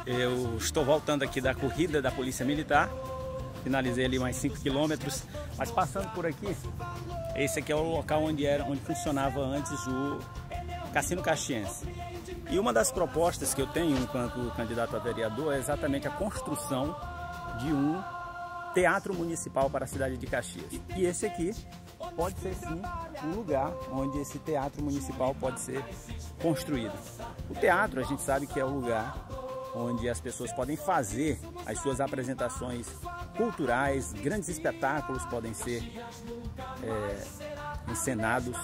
Eu estou voltando aqui da corrida da Polícia Militar. Finalizei ali mais 5 quilômetros, mas passando por aqui, esse aqui é o local onde funcionava antes o Cassino Caxiense. E uma das propostas que eu tenho enquanto candidato a vereador é exatamente a construção de um teatro municipal para a cidade de Caxias. E esse aqui pode ser sim um lugar onde esse teatro municipal pode ser construído. O teatro, a gente sabe que é o lugar onde as pessoas podem fazer as suas apresentações culturais, grandes espetáculos podem ser encenados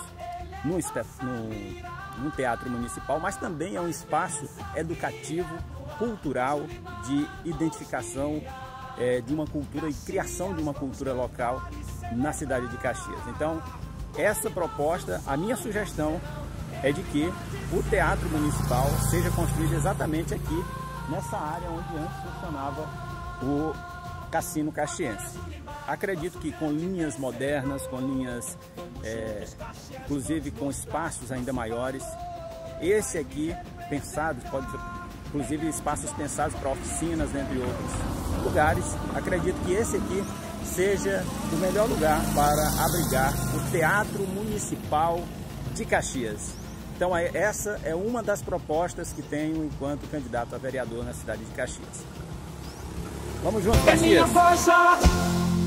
num teatro municipal, mas também é um espaço educativo, cultural, de identificação de uma cultura e criação de uma cultura local na cidade de Caxias. Então, essa proposta, a minha sugestão é de que o teatro municipal seja construído exatamente aqui, nessa área onde antes funcionava o Cassino Caxiense. Acredito que com linhas modernas, com linhas, inclusive com espaços ainda maiores, esse aqui pensado, inclusive espaços pensados para oficinas, dentre outros lugares, acredito que esse aqui seja o melhor lugar para abrigar o Teatro Municipal de Caxias. Então essa é uma das propostas que tenho enquanto candidato a vereador na cidade de Caxias. Vamos juntos, Caxias!